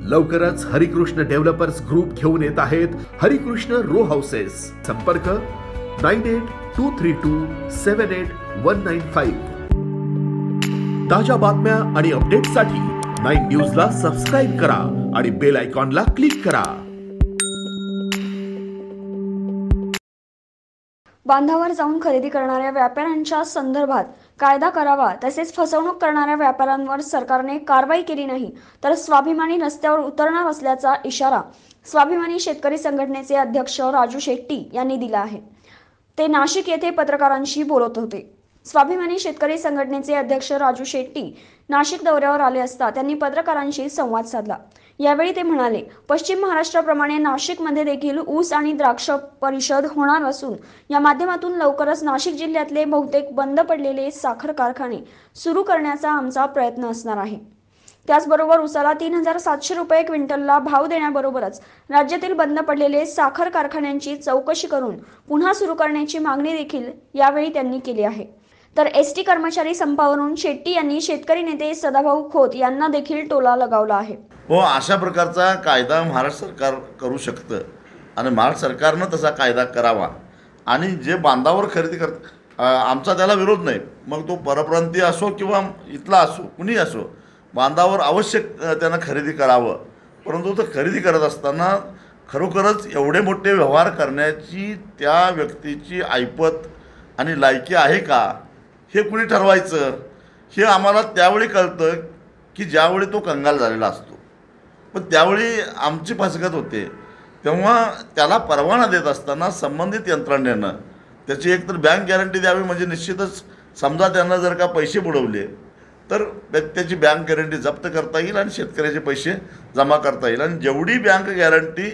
लवकरच Harikrishna developers group घेऊन येत आहेत हरिकृष्ण रो हाऊसेस। संपर्क 9823278195। ताज्या बातम्या आणि अपडेट्ससाठी 9 न्यूजला सबस्क्राइब करा आणि बेल आयकॉनला क्लिक करा। बांधावर जाऊन खरेदी करणाऱ्या व्यापाऱ्यांच्या संदर्भात कायदा करावा, तसेच फसवणूक करणाऱ्या व्यापाऱ्यांवर सरकारने कारवाई केली नाही तर स्वाभिमानी रस्त्यावर उतरणार असल्याचा इशारा स्वाभिमानी शेतकरी संघटनेचे अध्यक्ष राजू शेट्टी यांनी दिला आहे। ते नाशिक येथे पत्रकारांशी बोलत होते। स्वाभिमानी शेतकरी संघटनेचे अध्यक्ष राजू शेट्टी नाशिक दौऱ्यावर आले असता त्यांनी पत्रकारांशी संवाद साधला। यावेळी ते म्हणाले, पश्चिम महाराष्ट्राप्रमाणे नाशिकमध्ये देखील ऊस आणि द्राक्ष परिषद होणार असून या माध्यमातून लवकरच नाशिक जिल्ह्यातले बहुतेक बंद पडलेले साखर कारखाने सुरू करण्याचा आमचा प्रयत्न असणार आहे। त्याचबरोबर ऊसाला 3700 रुपये क्विंटलला भाव देण्याबरोबरच राज्यातील बंद पडलेले साखर कारखान्यांची चौकशी करून पुन्हा सुरू करण्याची मागणी देखील यावेळी त्यांनी केली आहे। तर एसटी कर्मचारी संपावरून शेट्टी यांनी शेतकरी नेते सदाभाऊ खोत यांना देखील टोला लगावला आहे। अशा प्रकारचा कायदा महाराष्ट्र सरकार करू शकतं आणि महाराष्ट्र सरकारनं तसा कायदा करावा आणि जे बांधावर खरेदी करत आमचा त्याला विरोध नाही, मग तो परप्रांतीय असो किंवा इथला असो कुणी असो, बांधावर आवश्यक त्यानं खरेदी करावं। परंतु तो खरेदी करत असताना खरोखरच एवढे मोठे व्यवहार करण्याची त्या व्यक्तीची ऐपत आणि लायकी आहे का हे कुणी ठरवायचं, हे आम्हाला त्यावेळी कळतं की ज्यावेळी तो कंगाल झालेला असतो। पण त्यावेळी आमची फसगत होते, तेव्हा त्याला परवाना देत असताना संबंधित यंत्रणेनं त्याची एकतर बँक गॅरंटी द्यावी, म्हणजे निश्चितच समजा त्यांना जर का पैसे बुडवले तर त्याची बँक गॅरंटी जप्त करता येईल आणि शेतकऱ्याचे पैसे जमा करता येईल आणि जेवढी बँक गॅरंटी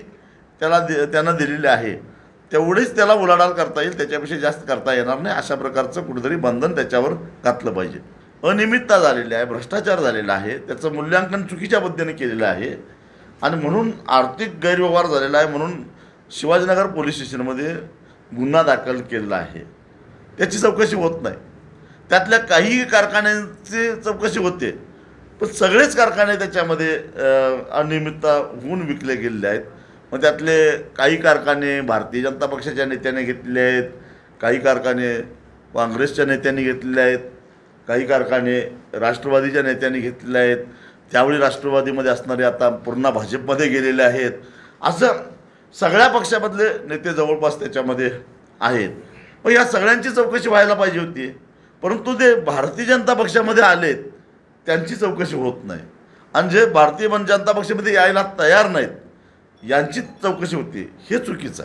त्यानं दिलेली आहे तेवढीच त्याला उलाढाल करता येईल, त्याच्यापेक्षा जास्त करता येणार नाही। अशा प्रकारचं कुठेतरी बंधन त्याच्यावर घातलं पाहिजे। अनियमितता झालेली आहे, भ्रष्टाचार झालेला आहे, त्याचं मूल्यांकन चुकीच्या पद्धतीने केलेलं आहे आणि म्हणून आर्थिक गैरव्यवहार झालेला आहे, म्हणून शिवाजीनगर पोलीस स्टेशनमध्ये गुन्हा दाखल केलेला आहे। त्याची चौकशी होत नाही, त्यातल्या काही कारखान्यांची चौकशी होते पण सगळेच कारखाने त्याच्यामध्ये अनियमितता होऊन विकले गेलेले आहेत। मग त्यातले काही कारखाने भारतीय जनता पक्षाच्या नेत्याने घेतलेले आहेत, काही कारखाने काँग्रेसच्या नेत्यांनी घेतलेले आहेत, काही कारखाने राष्ट्रवादीच्या नेत्यांनी घेतलेले आहेत, त्यावेळी राष्ट्रवादीमध्ये असणारे आता पूर्ण भाजपमध्ये गेलेले आहेत। असं सगळ्या पक्षामधले नेते जवळपास त्याच्यामध्ये आहेत। मग या सगळ्यांची चौकशी व्हायला पाहिजे होती, परंतु ते भारतीय जनता पक्षामध्ये आलेत त्यांची चौकशी होत नाही आणि जे भारतीय जनता पक्षामध्ये यायला तयार नाहीत यांची चौकशी होती, हे चुकीचं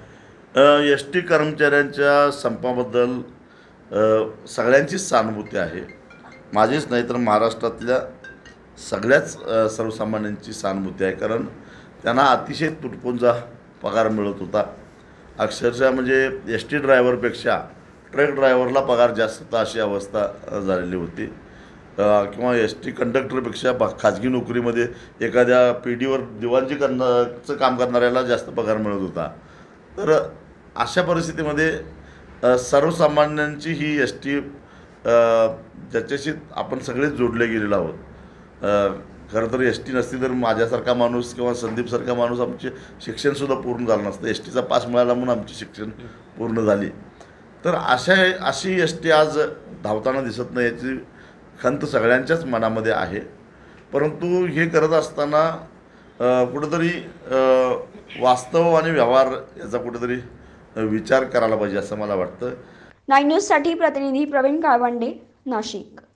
आहे। एस टी कर्मचाऱ्यांच्या संपाबद्दल सगळ्यांचीच सहानुभूती आहे, माझीच नाही तर महाराष्ट्रातल्या सगळ्याच सर्वसामान्यांची सहानुभूती आहे। कारण त्यांना अतिशय तुटपुंजा पगार मिळत होता, अक्षरशः म्हणजे एस टी ड्रायव्हरपेक्षा ट्रक ड्रायव्हरला पगार जास्त होता अशी अवस्था झालेली होती, किंवा एस टी कंडक्टरपेक्षा खाजगी नोकरीमध्ये एखाद्या पीडीवर दिवाणजी करण्याचं काम करणाऱ्याला जास्त पगार मिळत होता। तर अशा परिस्थितीमध्ये सर्वसामान्यांची ही एस टी ज्याच्याशी आपण सगळेच जोडले गेलेलो आहोत। खरं तर एस टी नसती तर माझ्यासारखा माणूस किंवा संदीपसारखा माणूस आमचे शिक्षणसुद्धा पूर्ण झालं नसतं, एस टीचा पास मिळाला म्हणून आमचे शिक्षण पूर्ण झाली। तर अशी एस टी आज धावताना दिसत नाही याची खंत सगळ्यांच्याच मनामध्ये आहे। परंतु हे करत असताना कुठेतरी वास्तव आणि व्यवहार याचा कुठेतरी विचार करायला पाहिजे असं मला वाटतं। 9 न्यूजसाठी प्रतिनिधी प्रवीण काळवंडे, नाशिक।